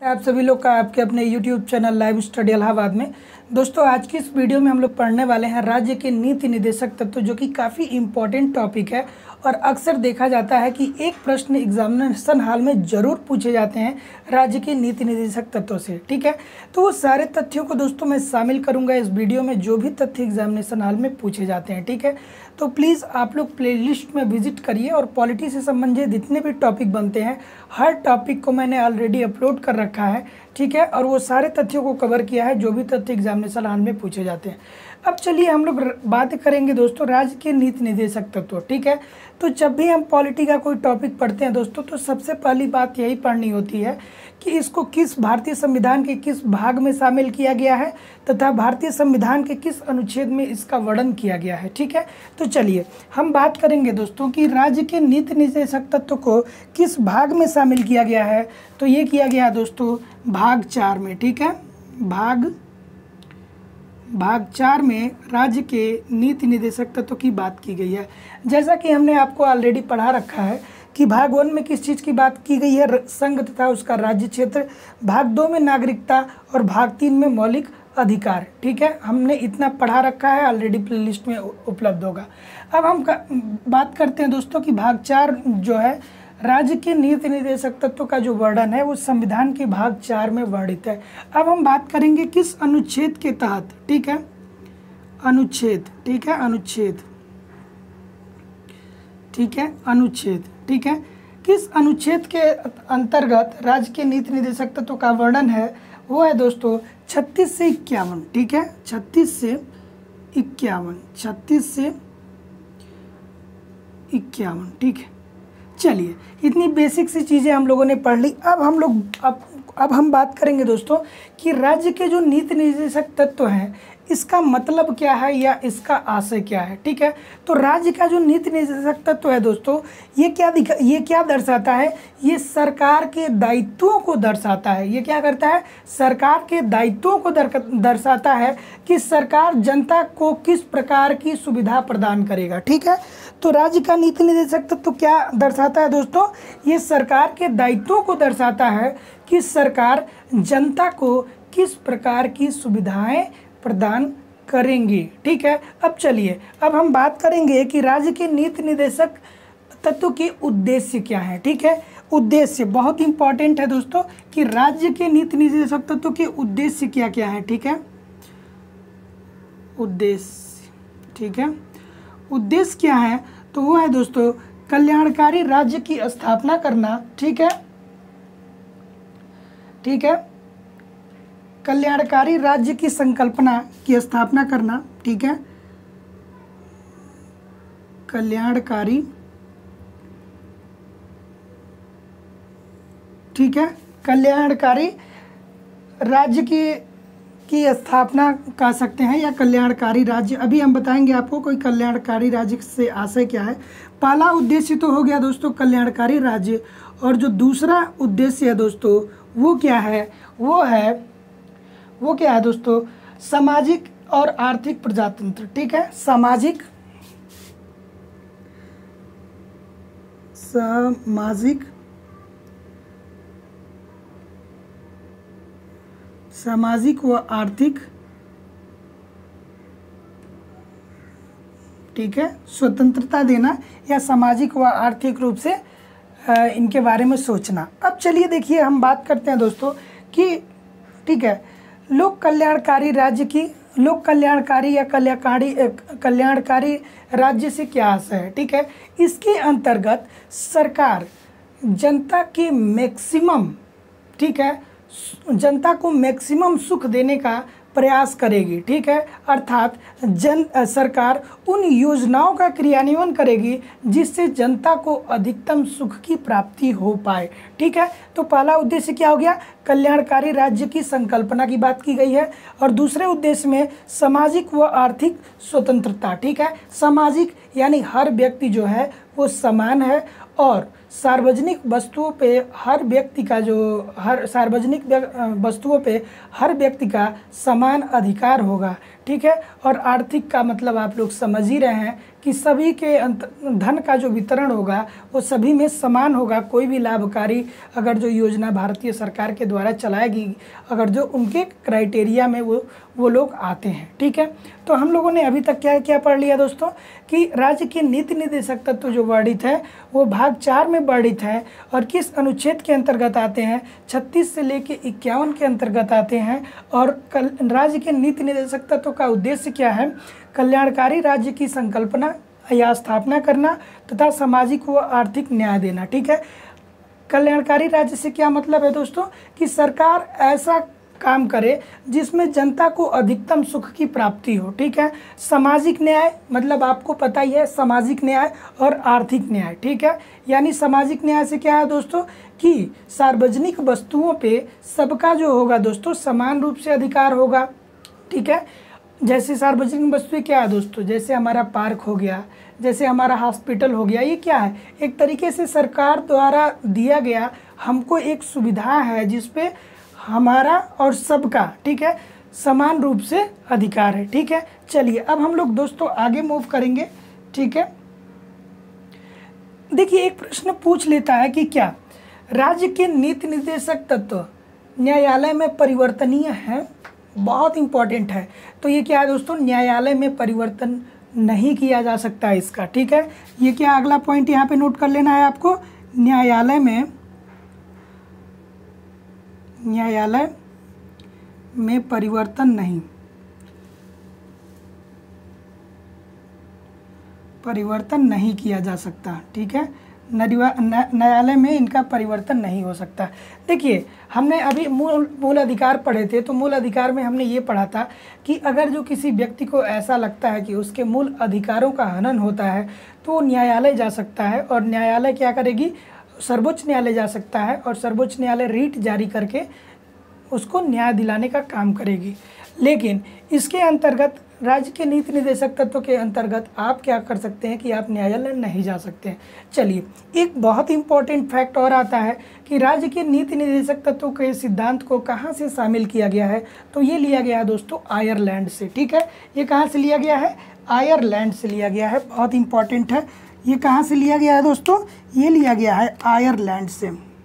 आप सभी लोग का आपके अपने YouTube channel live study Allahabad में। दोस्तों, आज की इस वीडियो में हम लोग पढ़ने वाले हैं राज्य के नीति निर्देशक तत्व, जो कि काफ़ी इम्पोर्टेंट टॉपिक है और अक्सर देखा जाता है कि एक प्रश्न एग्जामिनेशन हॉल में ज़रूर पूछे जाते हैं राज्य के नीति निर्देशक तत्वों से। ठीक है, तो वो सारे तथ्यों को दोस्तों मैं शामिल करूंगा इस वीडियो में, जो भी तथ्य एग्जामिनेशन हॉल में पूछे जाते हैं। ठीक है, तो प्लीज़ आप लोग प्लेलिस्ट में विजिट करिए और पॉलिटी से संबंधित जितने भी टॉपिक बनते हैं हर टॉपिक को मैंने ऑलरेडी अपलोड कर रखा है। ठीक है, और वो सारे तथ्यों को कवर किया है जो भी तथ्य एग्जामिनेशन हॉल में पूछे जाते हैं। अब चलिए हम लोग बात करेंगे दोस्तों राज्य के नीति निर्देशक तत्व। ठीक है, तो जब भी हम पॉलिटी का कोई टॉपिक पढ़ते हैं दोस्तों, तो सबसे पहली बात यही पढ़नी होती है कि इसको किस भारतीय संविधान के किस भाग में शामिल किया गया है तथा भारतीय संविधान के किस अनुच्छेद में इसका वर्णन किया गया है। ठीक है, तो चलिए हम बात करेंगे दोस्तों कि राज्य के नीति निर्देशक तत्व को किस भाग में शामिल किया गया है। तो ये किया गया है दोस्तों भाग 4 में। ठीक है, भाग 4 में राज्य के नीति निर्देशक तत्व की बात की गई है। जैसा कि हमने आपको ऑलरेडी पढ़ा रखा है कि भाग 1 में किस चीज़ की बात की गई है, संघ तथा उसका राज्य क्षेत्र, भाग 2 में नागरिकता और भाग 3 में मौलिक अधिकार। ठीक है, हमने इतना पढ़ा रखा है, ऑलरेडी प्लेलिस्ट में उपलब्ध होगा। अब हम बात करते हैं दोस्तों कि भाग 4 जो है राज्य के नीति निर्देशक तत्व का जो वर्णन है वो संविधान के भाग 4 में वर्णित है। अब हम बात करेंगे किस अनुच्छेद के तहत। ठीक है, अनुच्छेद। ठीक है, अनुच्छेद। ठीक है, अनुच्छेद। ठीक है, किस अनुच्छेद के अंतर्गत राज्य के नीति निर्देशक तत्व का वर्णन है वो है दोस्तों 36 से 51। ठीक है, 36 से 51। 36 से 51। ठीक है, चलिए इतनी बेसिक सी चीज़ें हम लोगों ने पढ़ ली। अब हम बात करेंगे दोस्तों कि राज्य के जो नीति निर्देशक तत्व हैं इसका मतलब क्या है या इसका आशय क्या है। ठीक है, तो राज्य का जो नीति निर्देशक तत्व है दोस्तों ये क्या दर्शाता है, ये सरकार के दायित्वों को दर्शाता है। ये क्या करता है, सरकार के दायित्वों को दर्शाता है कि सरकार जनता को किस प्रकार की सुविधा प्रदान करेगा। ठीक है, तो राज्य का नीति निर्देशक तत्व क्या दर्शाता है दोस्तों, ये सरकार के दायित्वों को दर्शाता है कि सरकार जनता को किस प्रकार की सुविधाएं प्रदान करेंगी। ठीक है, अब चलिए अब हम बात करेंगे कि राज्य के नीति निर्देशक तत्व के उद्देश्य क्या है। ठीक है, उद्देश्य बहुत इंपॉर्टेंट है दोस्तों कि राज्य के नीति निर्देशक तत्व के उद्देश्य क्या क्या है। ठीक है, उद्देश्य। ठीक है, उद्देश्य क्या है, तो वो है दोस्तों कल्याणकारी राज्य की स्थापना करना। ठीक है, ठीक है, कल्याणकारी राज्य की संकल्पना की स्थापना करना। ठीक है, कल्याणकारी। ठीक है, कल्याणकारी राज्य की स्थापना कर सकते हैं या कल्याणकारी राज्य। अभी हम बताएंगे आपको कोई कल्याणकारी राज्य से आशय क्या है। पहला उद्देश्य तो हो गया दोस्तों कल्याणकारी राज्य, और जो दूसरा उद्देश्य है दोस्तों वो क्या है, वो क्या है दोस्तों सामाजिक और आर्थिक प्रजातंत्र। ठीक है, सामाजिक व आर्थिक। ठीक है, स्वतंत्रता देना या सामाजिक व आर्थिक रूप से इनके बारे में सोचना। अब चलिए देखिए हम बात करते हैं दोस्तों कि ठीक है लोक कल्याणकारी या कल्याणकारी राज्य से क्या आशय है। ठीक है, इसके अंतर्गत सरकार जनता के मैक्सिमम, ठीक है, जनता को मैक्सिमम सुख देने का प्रयास करेगी। ठीक है, अर्थात सरकार उन योजनाओं का क्रियान्वयन करेगी जिससे जनता को अधिकतम सुख की प्राप्ति हो पाए। ठीक है, तो पहला उद्देश्य क्या हो गया, कल्याणकारी राज्य की संकल्पना की बात की गई है, और दूसरे उद्देश्य में सामाजिक व आर्थिक स्वतंत्रता। ठीक है, सामाजिक यानी हर व्यक्ति जो है वो समान है और सार्वजनिक वस्तुओं पे हर व्यक्ति का समान अधिकार होगा। ठीक है। और आर्थिक का मतलब आप लोग समझ ही रहे हैं कि सभी के धन का जो वितरण होगा वो सभी में समान होगा। कोई भी लाभकारी अगर जो योजना भारतीय सरकार के द्वारा चलाएगी, अगर जो उनके क्राइटेरिया में वो लोग आते हैं, ठीक है। तो हम लोगों ने अभी तक क्या क्या पढ़ लिया दोस्तों कि राज्य के नीति निर्देशक तत्व जो वर्णित है वो भाग 4 में वर्णित है और किस अनुच्छेद के अंतर्गत आते हैं, 36 से लेके 51 के अंतर्गत आते हैं। और राज्य के नीति निर्देशक तत्व का उद्देश्य क्या है, कल्याणकारी राज्य की संकल्पना या स्थापना करना तथा सामाजिक व आर्थिक न्याय देना, ठीक है। कल्याणकारी राज्य से क्या मतलब है दोस्तों कि सरकार ऐसा काम करे जिसमें जनता को अधिकतम सुख की प्राप्ति हो, ठीक है। सामाजिक न्याय मतलब आपको पता ही है, सामाजिक न्याय और आर्थिक न्याय, ठीक है। यानी सामाजिक न्याय से क्या है दोस्तों कि सार्वजनिक वस्तुओं पे सबका जो होगा दोस्तों समान रूप से अधिकार होगा, ठीक है। जैसे सार्वजनिक वस्तुएं क्या है दोस्तों, जैसे हमारा पार्क हो गया, जैसे हमारा हॉस्पिटल हो गया, ये क्या है, एक तरीके से सरकार द्वारा दिया गया हमको एक सुविधा है जिसपे हमारा और सबका, ठीक है, समान रूप से अधिकार है, ठीक है। चलिए अब हम लोग दोस्तों आगे मूव करेंगे, ठीक है। देखिए एक प्रश्न पूछ लेता है कि क्या राज्य के नीति निर्देशक तत्व न्यायालय में परिवर्तनीय है, बहुत इंपॉर्टेंट है। तो ये क्या है दोस्तों, न्यायालय में परिवर्तन नहीं किया जा सकता है इसका, ठीक है। ये क्या अगला पॉइंट यहाँ पे नोट कर लेना है आपको, न्यायालय में परिवर्तन नहीं किया जा सकता, ठीक है। न्यायालय में इनका परिवर्तन नहीं हो सकता। देखिए हमने अभी मूल अधिकार पढ़े थे, तो मूल अधिकार में हमने ये पढ़ा था कि अगर जो किसी व्यक्ति को ऐसा लगता है कि उसके मूल अधिकारों का हनन होता है तो न्यायालय जा सकता है। और न्यायालय क्या करेगी, सर्वोच्च न्यायालय जा सकता है और सर्वोच्च न्यायालय रीट जारी करके उसको न्याय दिलाने का काम करेगी। लेकिन इसके अंतर्गत राज्य के नीति निर्देशक तत्व के अंतर्गत आप क्या कर सकते हैं कि आप न्यायालय नहीं जा सकते हैं। चलिए एक बहुत इंपॉर्टेंट फैक्ट और आता है कि राज्य के नीति निर्देशक तत्वों के सिद्धांत को कहाँ से शामिल किया गया है, तो ये लिया गया है दोस्तों आयरलैंड से, ठीक है। ये कहाँ से लिया गया है, आयरलैंड से लिया गया है, बहुत इंपॉर्टेंट है। ये कहाँ से लिया गया है दोस्तों, ये लिया गया है आयरलैंड से,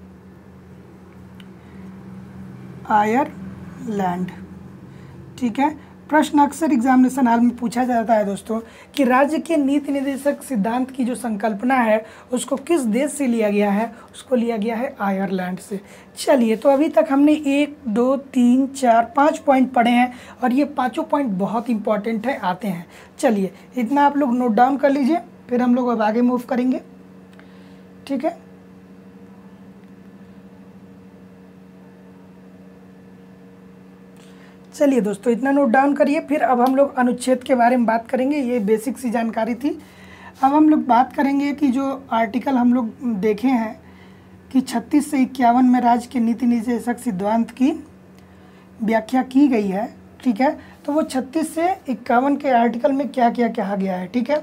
आयरलैंड, ठीक है। प्रश्न अक्सर एग्जामिनेशन हॉल में पूछा जाता है दोस्तों कि राज्य के नीति निर्देशक सिद्धांत की जो संकल्पना है उसको किस देश से लिया गया है, उसको लिया गया है आयरलैंड से। चलिए तो अभी तक हमने 1 2 3 4 5 पॉइंट पढ़े हैं और ये पांचों पॉइंट बहुत इंपॉर्टेंट है, आते हैं। चलिए इतना आप लोग नोट डाउन कर लीजिए, फिर हम लोग अब आगे मूव करेंगे, ठीक है। चलिए दोस्तों इतना नोट डाउन करिए, फिर अब हम लोग अनुच्छेद के बारे में बात करेंगे। ये बेसिक सी जानकारी थी। अब हम लोग बात करेंगे कि जो आर्टिकल हम लोग देखे हैं कि 36 से 51 में राज्य के नीति निर्देशक सिद्धांत की व्याख्या की गई है, ठीक है। तो वो 36 से 51 के आर्टिकल में क्या क्या कहा गया है, ठीक है।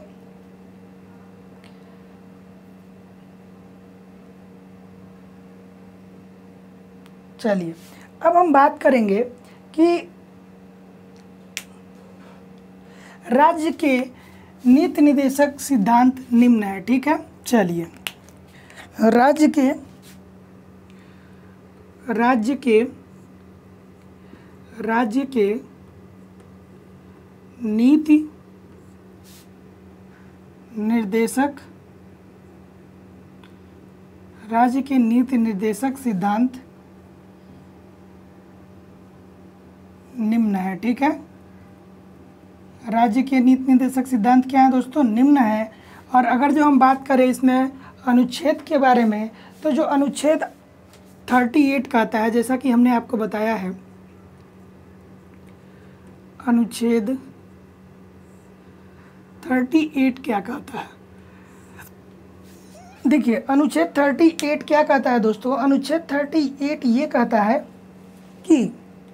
चलिए अब हम बात करेंगे कि राज्य के नीति निर्देशक सिद्धांत निम्न है, ठीक है। चलिए राज्य के नीति निर्देशक सिद्धांत निम्न है, ठीक है। राज्य के नीति निर्देशक सिद्धांत क्या है दोस्तों, निम्न है। और अगर जो हम बात करें इसमें अनुच्छेद के बारे में, तो जो अनुच्छेद 38 कहता है, जैसा कि हमने आपको बताया है, अनुच्छेद 38 क्या कहता है। देखिए अनुच्छेद 38 क्या कहता है दोस्तों, अनुच्छेद 38 ये कहता है कि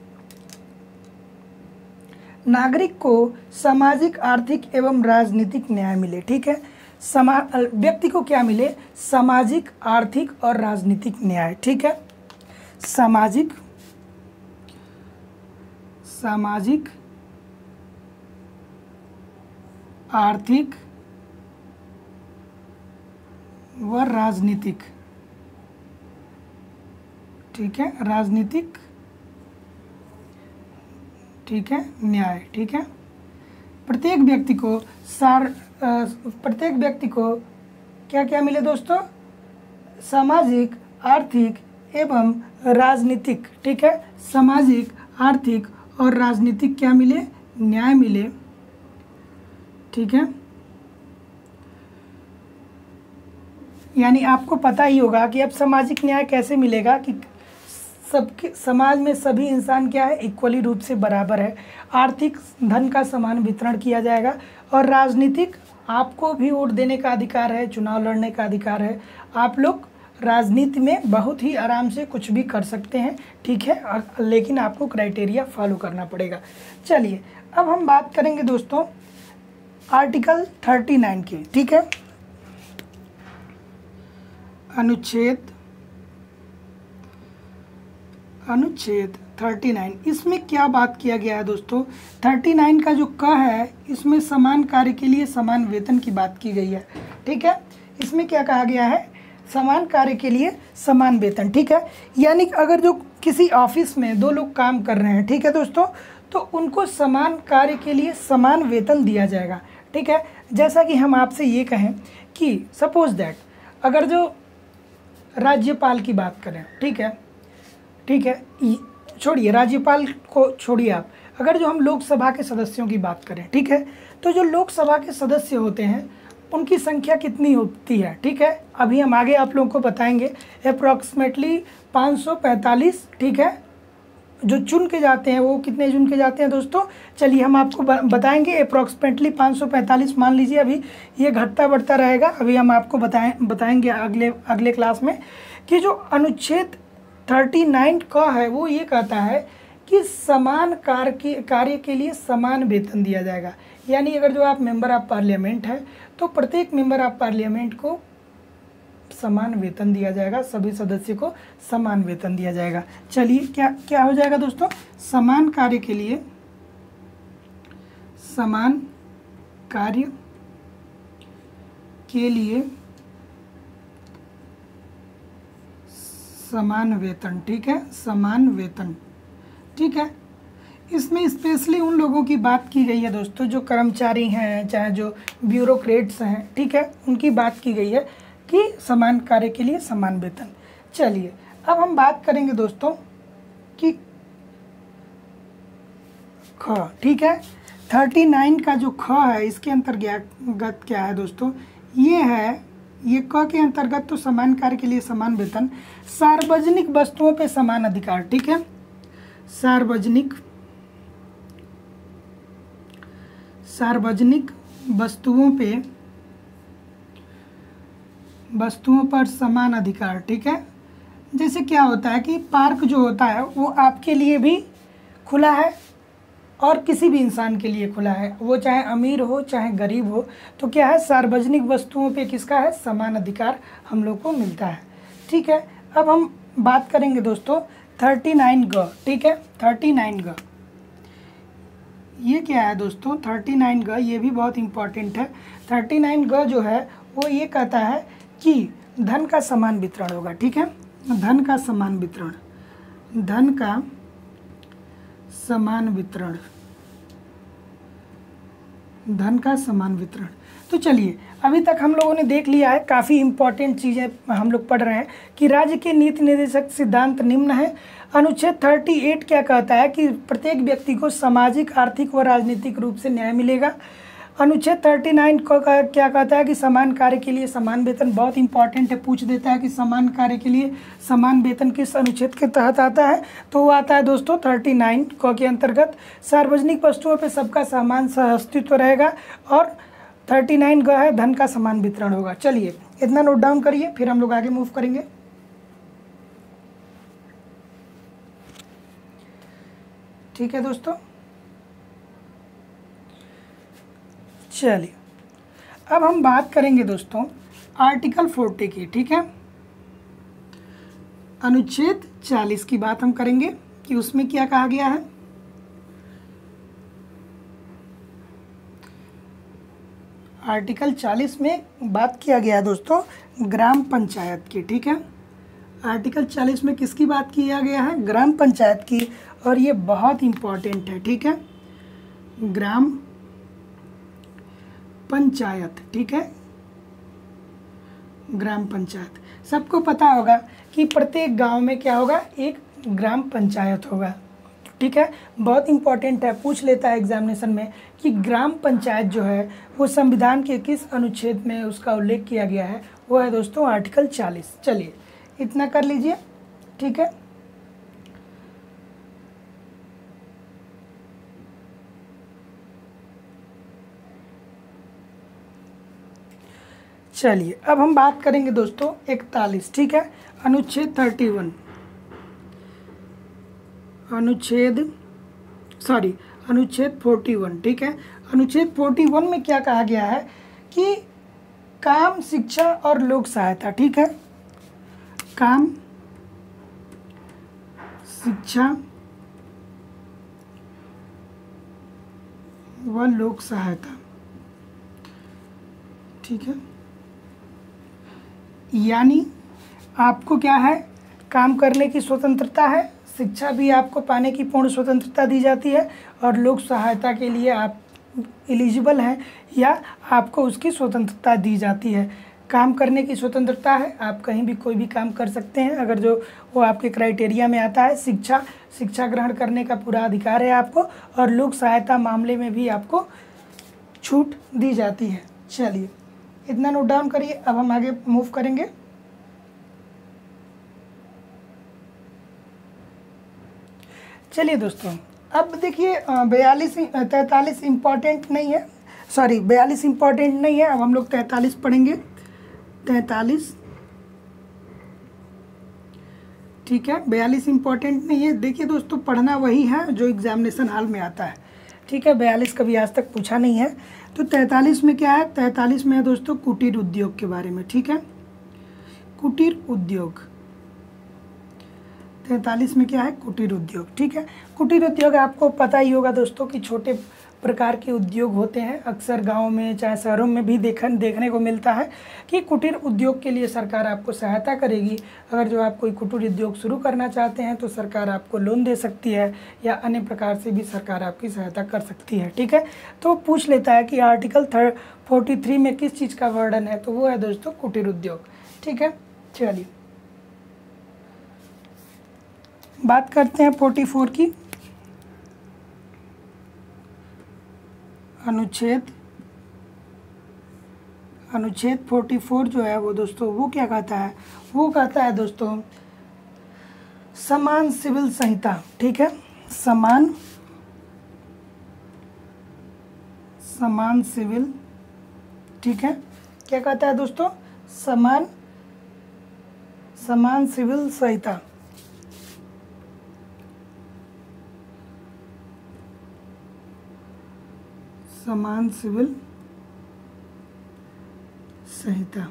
नागरिक को सामाजिक, आर्थिक एवं राजनीतिक न्याय मिले, ठीक है। व्यक्ति को क्या मिले, सामाजिक, आर्थिक और राजनीतिक न्याय, ठीक है। सामाजिक आर्थिक व राजनीतिक, ठीक है, राजनीतिक, ठीक है, न्याय, ठीक है। प्रत्येक व्यक्ति को क्या क्या मिले दोस्तों? सामाजिक, आर्थिक एवं राजनीतिक, ठीक है, सामाजिक, आर्थिक और राजनीतिक क्या मिले? न्याय मिले, ठीक है। यानी आपको पता ही होगा कि अब सामाजिक न्याय कैसे मिलेगा कि सबके समाज में सभी इंसान क्या है? इक्वली रूप से बराबर है। आर्थिक, धन का समान वितरण किया जाएगा। और राजनीतिक, आपको भी वोट देने का अधिकार है, चुनाव लड़ने का अधिकार है। आप लोग राजनीति में बहुत ही आराम से कुछ भी कर सकते हैं, ठीक है, लेकिन आपको क्राइटेरिया फॉलो करना पड़ेगा। चलिए अब हम बात करेंगे दोस्तों आर्टिकल 39 की, ठीक है। अनुच्छेद 39, इसमें क्या बात किया गया है दोस्तों? 39 का जो क है, इसमें समान कार्य के लिए समान वेतन की बात की गई है, ठीक है। इसमें क्या कहा गया है? समान कार्य के लिए समान वेतन, ठीक है। यानी अगर जो किसी ऑफिस में दो लोग काम कर रहे हैं, ठीक है दोस्तों, तो उनको समान कार्य के लिए समान वेतन दिया जाएगा, ठीक है। जैसा कि हम आपसे ये कहें कि सपोज दैट अगर जो राज्यपाल की बात करें, ठीक है, ठीक है, छोड़िए राज्यपाल को, छोड़िए आप, अगर जो हम लोकसभा के सदस्यों की बात करें, ठीक है, तो जो लोकसभा के सदस्य होते हैं उनकी संख्या कितनी होती है, ठीक है, अभी हम आगे आप लोगों को बताएंगे। अप्रॉक्सीमेटली 545, ठीक है, जो चुन के जाते हैं वो कितने चुन के जाते हैं दोस्तों? चलिए हम आपको बताएंगे। अप्रॉक्सीमेटली 545 मान लीजिए, अभी ये घटता बढ़ता रहेगा। अभी हम आपको बताएंगे अगले क्लास में कि जो अनुच्छेद 39 का है वो ये कहता है कि समान कार्य के लिए समान वेतन दिया जाएगा। यानी अगर जो आप मेंबर ऑफ पार्लियामेंट है तो प्रत्येक मेंबर ऑफ पार्लियामेंट को समान वेतन दिया जाएगा, सभी सदस्य को समान वेतन दिया जाएगा। चलिए क्या क्या हो जाएगा दोस्तों? समान कार्य के लिए समान कार्य के लिए समान वेतन, ठीक है, समान वेतन, ठीक है। इसमें स्पेशली उन लोगों की बात की गई है दोस्तों जो कर्मचारी हैं, चाहे जो ब्यूरोक्रेट्स हैं, ठीक है, उनकी बात की गई है कि समान कार्य के लिए समान वेतन। चलिए अब हम बात करेंगे दोस्तों कि ख, ठीक है, 39 का जो ख है इसके अंतर्गत क्या है दोस्तों? ये है, ये क के अंतर्गत तो समान कार्य के लिए समान वेतन, सार्वजनिक वस्तुओं पे समान अधिकार, ठीक है, सार्वजनिक वस्तुओं पर समान अधिकार, ठीक है। जैसे क्या होता है कि पार्क जो होता है वो आपके लिए भी खुला है और किसी भी इंसान के लिए खुला है, वो चाहे अमीर हो चाहे गरीब हो। तो क्या है? सार्वजनिक वस्तुओं पे किसका है? समान अधिकार हम लोग को मिलता है, ठीक है। अब हम बात करेंगे दोस्तों 39 ग, ठीक है, 39 ग, ये क्या है दोस्तों? 39 ग, ये भी बहुत इम्पॉर्टेंट है। 39 ग जो है वो ये कहता है कि धन का समान वितरण होगा, ठीक है, धन का समान वितरण, धन का समान वितरण, धन का समान वितरण। तो चलिए अभी तक हम लोगों ने देख लिया है, काफ़ी इम्पॉर्टेंट चीज़ें हम लोग पढ़ रहे हैं कि राज्य के नीति निर्देशक सिद्धांत निम्न है। अनुच्छेद 38 क्या कहता है कि प्रत्येक व्यक्ति को सामाजिक, आर्थिक व राजनीतिक रूप से न्याय मिलेगा। अनुच्छेद 39 को क्या कहता है कि समान कार्य के लिए समान वेतन, बहुत इंपॉर्टेंट है, पूछ देता है कि समान कार्य के लिए समान वेतन किस अनुच्छेद के तहत आता है, तो वो आता है दोस्तों 39 को के अंतर्गत। सार्वजनिक वस्तुओं पे सबका समान अस्तित्व रहेगा और 39 ग है, धन का समान वितरण होगा। चलिए इतना नोट डाउन करिए, फिर हम लोग आगे मूव करेंगे। ठीक है दोस्तों, चलिए अब हम बात करेंगे दोस्तों आर्टिकल 40 की, ठीक है, अनुच्छेद 40 की बात हम करेंगे कि उसमें क्या कहा गया है। आर्टिकल 40 में बात किया गया है दोस्तों ग्राम पंचायत की, ठीक है। आर्टिकल 40 में किसकी बात किया गया है? ग्राम पंचायत की, और ये बहुत इम्पोर्टेंट है, ठीक है। ग्राम पंचायत, ठीक है, ग्राम पंचायत। सबको पता होगा कि प्रत्येक गांव में क्या होगा? एक ग्राम पंचायत होगा, ठीक है। बहुत इंपॉर्टेंट है, पूछ लेता है एग्जामिनेशन में कि ग्राम पंचायत जो है वो संविधान के किस अनुच्छेद में उसका उल्लेख किया गया है? वो है दोस्तों आर्टिकल 40। चलिए इतना कर लीजिए, ठीक है। चलिए अब हम बात करेंगे दोस्तों 41, ठीक है, अनुच्छेद 31, अनुच्छेद 41, ठीक है। अनुच्छेद 41 में क्या कहा गया है कि काम, शिक्षा और लोक सहायता, ठीक है, काम, शिक्षा व लोक सहायता, ठीक है। यानी आपको क्या है? काम करने की स्वतंत्रता है, शिक्षा भी आपको पाने की पूर्ण स्वतंत्रता दी जाती है, और लोक सहायता के लिए आप एलिजिबल हैं या आपको उसकी स्वतंत्रता दी जाती है। काम करने की स्वतंत्रता है, आप कहीं भी कोई भी काम कर सकते हैं अगर जो वो आपके क्राइटेरिया में आता है। शिक्षा ग्रहण करने का पूरा अधिकार है आपको, और लोक सहायता मामले में भी आपको छूट दी जाती है। चलिए इतना नोट डाउन करिए, अब हम आगे मूव करेंगे। चलिए दोस्तों, अब देखिए 43 इम्पॉर्टेंट नहीं है, 42 इम्पॉर्टेंट नहीं है। अब हम लोग 43 पढ़ेंगे, 43, ठीक है। 42 इम्पॉर्टेंट नहीं है। देखिए दोस्तों, पढ़ना वही है जो एग्जामिनेशन हॉल में आता है, ठीक है। 42 कभी आज तक पूछा नहीं है। तो 43 में क्या है? 43 में है दोस्तों कुटीर उद्योग के बारे में, ठीक है। कुटीर उद्योग 43 में क्या है? कुटीर उद्योग, ठीक है। कुटीर उद्योग आपको पता ही होगा दोस्तों कि छोटे प्रकार के उद्योग होते हैं, अक्सर गाँव में चाहे शहरों में भी देखने को मिलता है कि कुटीर उद्योग के लिए सरकार आपको सहायता करेगी। अगर जो आप कोई कुटीर उद्योग शुरू करना चाहते हैं तो सरकार आपको लोन दे सकती है, या अन्य प्रकार से भी सरकार आपकी सहायता कर सकती है, ठीक है। तो पूछ लेता है कि आर्टिकल 43 में किस चीज़ का वर्णन है? तो वो है दोस्तों कुटीर उद्योग, ठीक है। चलिए बात करते हैं 44 की। अनुच्छेद 44 जो है वो दोस्तों वो क्या कहता है? वो कहता है दोस्तों समान सिविल संहिता, ठीक है। समान सिविल, ठीक है। क्या कहता है दोस्तों? समान सिविल संहिता, समान सिविल संहिता,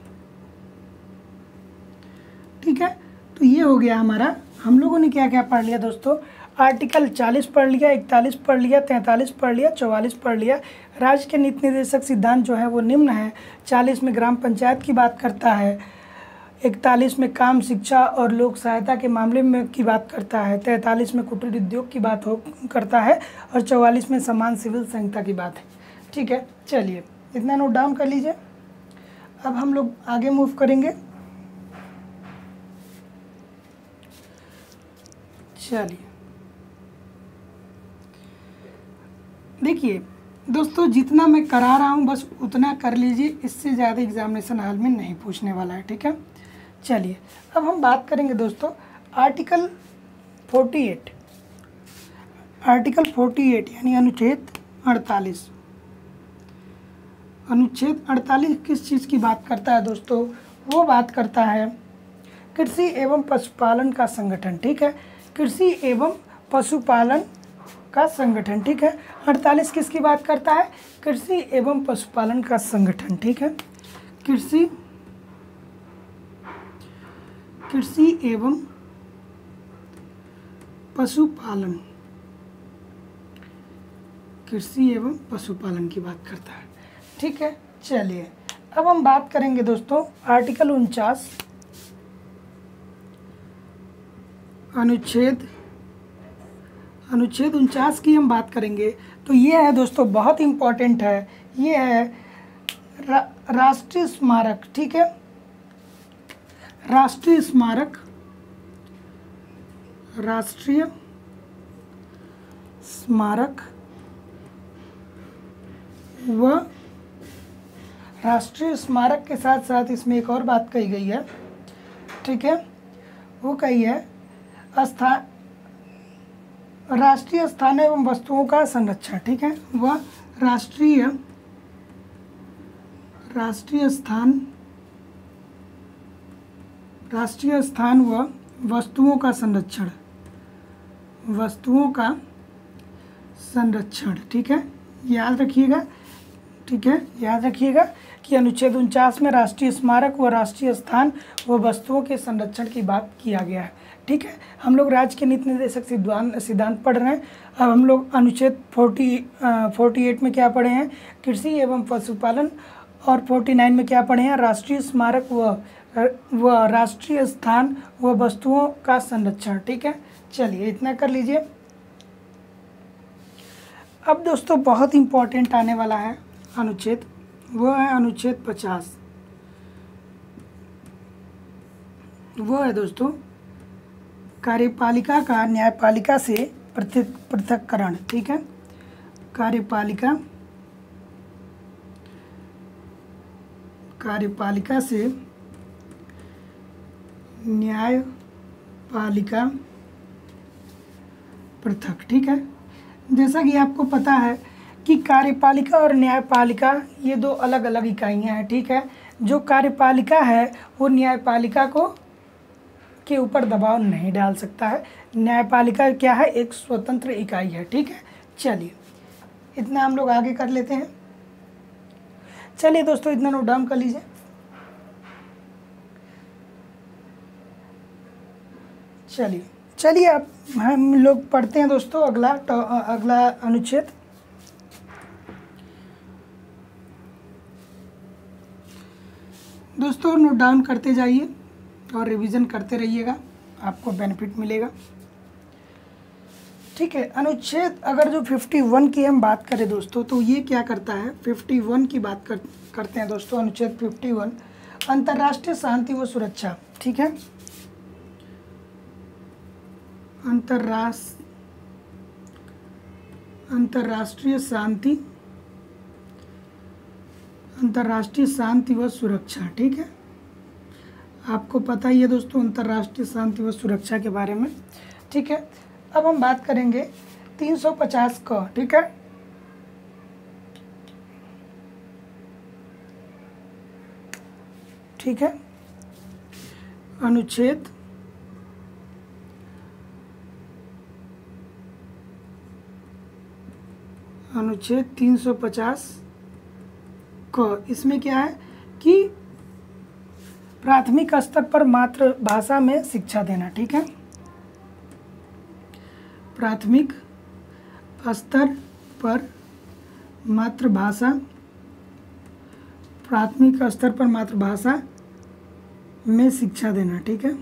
ठीक है। तो ये हो गया हमारा। हम लोगों ने क्या क्या पढ़ लिया दोस्तों? आर्टिकल 40 पढ़ लिया, 41 पढ़ लिया, 43 पढ़ लिया, 44 पढ़ लिया। राज्य के नीति निर्देशक सिद्धांत जो है वो निम्न है। 40 में ग्राम पंचायत की बात करता है, 41 में काम, शिक्षा और लोक सहायता के मामले में की बात करता है, 43 में कुटीर उद्योग की बात करता है, और 44 में समान सिविल संहिता की बात है, ठीक है। चलिए इतना नोट डाउन कर लीजिए। अब हम लोग आगे मूव करेंगे। चलिए देखिए दोस्तों, जितना मैं करा रहा हूँ बस उतना कर लीजिए, इससे ज़्यादा एग्जामिनेशन हॉल में नहीं पूछने वाला है, ठीक है। चलिए अब हम बात करेंगे दोस्तों आर्टिकल 48, यानी अनुच्छेद 48। अनुच्छेद 48 किस चीज़ की बात करता है दोस्तों? वो बात करता है कृषि एवं पशुपालन का संगठन, ठीक है। कृषि एवं पशुपालन का संगठन, ठीक है। 48 किसकी बात करता है? कृषि एवं पशुपालन का संगठन, ठीक है। कृषि एवं पशुपालन की बात करता है, ठीक है। चलिए अब हम बात करेंगे दोस्तों आर्टिकल 49 अनुच्छेद 49 की हम बात करेंगे। तो ये है दोस्तों, बहुत इम्पोर्टेंट है। ये है राष्ट्रीय स्मारक, ठीक है। राष्ट्रीय स्मारक व राष्ट्रीय स्मारक के साथ साथ इसमें एक और बात कही गई है, ठीक है। वो कही है राष्ट्रीय स्थान एवं वस्तुओं का संरक्षण, ठीक है। वह राष्ट्रीय स्थान व वस्तुओं का संरक्षण, ठीक है। याद रखिएगा, ठीक है, याद रखिएगा कि अनुच्छेद 49 में राष्ट्रीय स्मारक व राष्ट्रीय स्थान व वस्तुओं के संरक्षण की बात किया गया है, ठीक है। हम लोग राज्य के नीति निर्देशक सिद्धांत पढ़ रहे हैं। अब हम लोग अनुच्छेद 48 में क्या पढ़े हैं, कृषि एवं पशुपालन, और 49 में क्या पढ़े हैं, राष्ट्रीय स्मारक व राष्ट्रीय स्थान व वस्तुओं का संरक्षण, ठीक है। चलिए इतना कर लीजिए। अब दोस्तों बहुत इम्पोर्टेंट आने वाला है अनुच्छेद, वो है अनुच्छेद 50। वो है दोस्तों कार्यपालिका का न्यायपालिका से पृथक्करण, ठीक है। कार्यपालिका से न्यायपालिका पृथक, ठीक है। जैसा कि आपको पता है कि कार्यपालिका और न्यायपालिका ये दो अलग अलग इकाइयाँ हैं, ठीक है। जो कार्यपालिका है वो न्यायपालिका के ऊपर दबाव नहीं डाल सकता है। न्यायपालिका क्या है, एक स्वतंत्र इकाई है, ठीक है। चलिए इतना हम लोग आगे कर लेते हैं। चलिए दोस्तों इतना नोट डाउन कर लीजिए। चलिए अब हम लोग पढ़ते हैं दोस्तों अगला अनुच्छेद। दोस्तों नोट डाउन करते जाइए और रिवीजन करते रहिएगा, आपको बेनिफिट मिलेगा, ठीक है। अनुच्छेद अगर जो 51 की हम बात करें दोस्तों, तो ये क्या करता है, 51 की बात करते हैं दोस्तों। अनुच्छेद 51 अंतर्राष्ट्रीय शांति व सुरक्षा, ठीक है। अंतर्राष्ट्रीय शांति व सुरक्षा, ठीक है। आपको पता ही है दोस्तों अंतर्राष्ट्रीय शांति व सुरक्षा के बारे में, ठीक है। अब हम बात करेंगे 350 का, ठीक है। ठीक है, अनुच्छेद 350 को, इसमें क्या है कि प्राथमिक स्तर पर मातृभाषा में शिक्षा देना, ठीक है। प्राथमिक स्तर पर मातृभाषा में शिक्षा देना, ठीक है।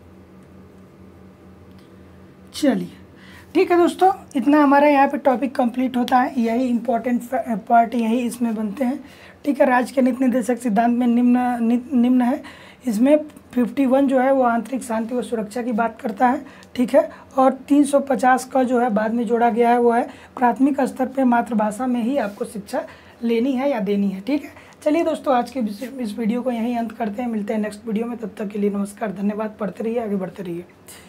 चलिए ठीक है दोस्तों, इतना हमारा यहाँ पे टॉपिक कंप्लीट होता है। यही इम्पोर्टेंट पार्ट यही इसमें बनते हैं, ठीक है। राज्य के नीति निर्देशक सिद्धांत में निम्न है। इसमें 51 जो है वो आंतरिक शांति व सुरक्षा की बात करता है, ठीक है। और 350 का जो है बाद में जोड़ा गया है वो है प्राथमिक स्तर पे मातृभाषा में ही आपको शिक्षा लेनी है या देनी है, ठीक है। चलिए दोस्तों आज के इस वीडियो को यहीं अंत करते हैं, मिलते हैं नेक्स्ट वीडियो में। तब तक के लिए नमस्कार, धन्यवाद। पढ़ते रहिए, आगे बढ़ते रहिए।